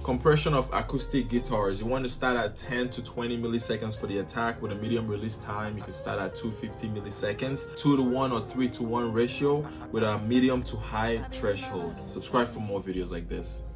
Compression of acoustic guitars. You want to start at 10 to 20 milliseconds for the attack. With a medium release time, you can start at 250 milliseconds. 2:1 or 3:1 ratio with a medium to high threshold. Subscribe for more videos like this.